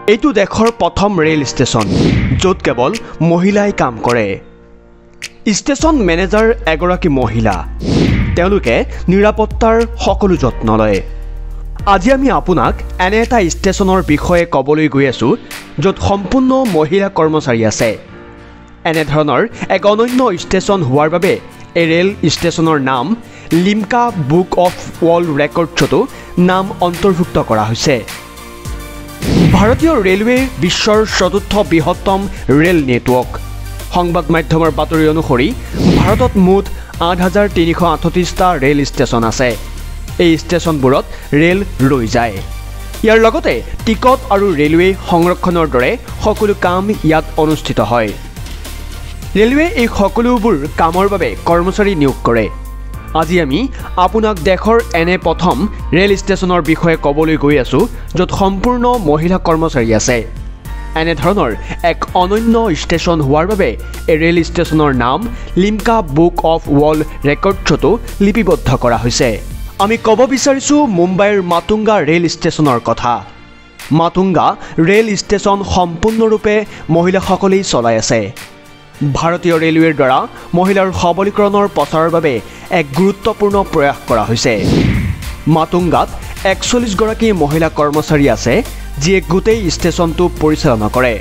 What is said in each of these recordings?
এইটো দেশৰ প্ৰথম ৰেল ষ্টেচন য'ত কেৱল মহিলাই কাম কৰে। ষ্টেচন মেনেজাৰ এগৰাকী মহিলা। তেওঁলোকে নিৰাপত্তাৰ সকলো যত্ন লয়। আজি আমি আপোনাক এনে এটা ষ্টেচনৰ বিষয়ে ক'বলৈ গৈ আছো য'ত সম্পূৰ্ণ মহিলা কৰ্মচাৰী আছে। এনে ধৰণৰ এক অনন্য ষ্টেচন হোৱাৰ বাবে এই ৰেল ষ্টেচনৰ নাম লিমকা বুক অফ ৱৰ্ল্ড ৰেকৰ্ডছতো নাম অন্তৰ্ভুক্ত কৰা হৈছে। ভাৰতীয় ৰেলৱে বিশ্বৰ চতুৰ্থ বৃহত্তম ৰেল নেটৱৰ্ক। সংবাদ মাধ্যমৰ বাতৰি অনুসৰি ভাৰতত মুঠ ৮,৩৩৮টা ৰেল ষ্টেচন আছে। এই ষ্টেচনবোৰত ৰেল ৰৈ যায়। ইয়াৰ লগতে টিকট আৰু ৰেলৱে সংৰক্ষণৰ দৰে সকলো কাম ইয়াত অনুষ্ঠিত হয়। ৰেলৱে এই সকলোবোৰ কামৰ বাবে কৰ্মচাৰী নিয়োগ কৰে। আজি আমি আপোনাক দেশৰ এনে প্ৰথম ৰেল ষ্টেচনৰ বিষয়ে ক'বলৈ গৈ আছো য'ত সম্পূৰ্ণ মহিলা কৰ্মচাৰী আছে। এনে ধৰণৰ এক অনন্য ষ্টেচন হোৱাৰ বাবে এই ৰেল ষ্টেচনৰ নাম লিমকা বুক অফ ৱৰ্ল্ড ৰেকৰ্ডছতো লিপিবদ্ধ কৰা হৈছে। আমি ক'ব বিচাৰিছো মুম্বাইৰ মাটুংগা ৰেল ষ্টেচনৰ কথা। মাটুংগা ৰেল ষ্টেচন সম্পূৰ্ণৰূপে মহিলাসকলেই চলাই আছে। ভাৰতীয় ৰেলৱেৰ দ্বাৰা মহিলাৰ সবলীকৰণৰ প্ৰচাৰৰ বাবে এক গুৰুত্বপূৰ্ণ প্ৰয়াস কৰা হৈছে। মাটুংগাত ৪১ গৰাকী মহিলা কৰ্মচাৰী আছে যিয়ে গোটেই ষ্টেচনটো পৰিচালনা কৰে।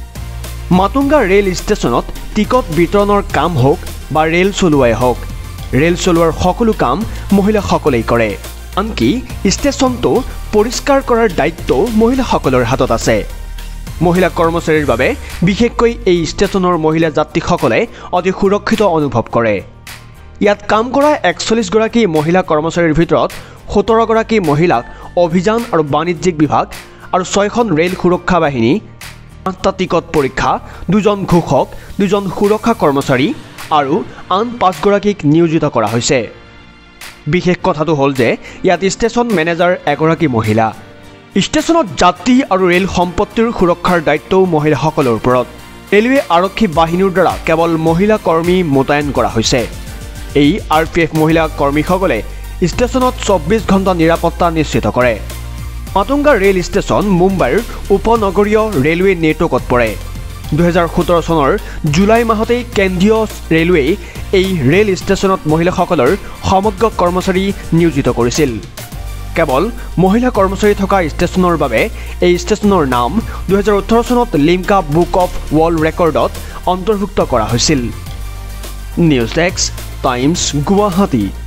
মাটুংগা ৰেল ষ্টেচনত টিকট বিতৰণৰ কাম হওক বা ৰেল চলোৱাই হওক, ৰেল চলোৱাৰ সকলো কাম মহিলাসকলেই কৰে। আনকি ষ্টেচনটো পৰিষ্কাৰ কৰাৰ দায়িত্বও মহিলাসকলৰ হাতত আছে। মহিলা কৰ্মচাৰীৰ বাবে বিশেষকৈ এই ষ্টেচনৰ মহিলা যাত্ৰীসকলে অতি সুৰক্ষিত অনুভৱ কৰে। ইয়াত কাম কৰা ৪১ গৰাকী মহিলা কৰ্মচাৰীৰ ভিতৰত ১৭ গৰাকী মহিলাক অভিযান আৰু বাণিজ্যিক বিভাগ আৰু ৬খন ৰেল সুৰক্ষা বাহিনী, ৮টা টিকট পৰীক্ষা, 2জন ঘোষক, 2জন সুৰক্ষা কৰ্মচাৰী আৰু আন 5 গৰাকীক নিয়োজিত কৰা হৈছে। বিশেষ কথাটো হ'ল যে ইয়াত ষ্টেচন মেনেজাৰ এগৰাকী মহিলা। ষ্টেচনত যাত্ৰী আৰু ৰেল সম্পত্তিৰ সুৰক্ষাৰ দায়িত্বও মহিলাসকলৰ ওপৰত। ৰেলৱে আৰক্ষী বাহিনীৰ দ্বাৰা কেৱল মহিলা কৰ্মী মোতায়েন কৰা হৈছে। এই RPF মহিলা কৰ্মীসকলে ষ্টেচনত ২৪ ঘণ্টা নিৰাপত্তা নিশ্চিত কৰে। মাটুংগা ৰেল ষ্টেচন মুম্বাইৰ উপনগৰীয় ৰেলৱে নেটৱৰ্কত পৰে। ২০১৭ চনৰ জুলাই মাহতেই কেন্দ্ৰীয় ৰেলৱেই এই ৰেল ষ্টেচনত মহিলাসকলৰ সমগ্ৰ কৰ্মচাৰী নিয়োজিত কৰিছিল। কেৱল মহিলা কৰ্মচাৰী থকা ষ্টেচনৰ বাবে এই ষ্টেচনৰ নাম ২০১৮ চনত লিমকা বুক অফ ৱৰ্ল্ড ৰেকৰ্ডত অন্তৰ্ভুক্ত কৰা হৈছিল। News desk, Times, Guwahati.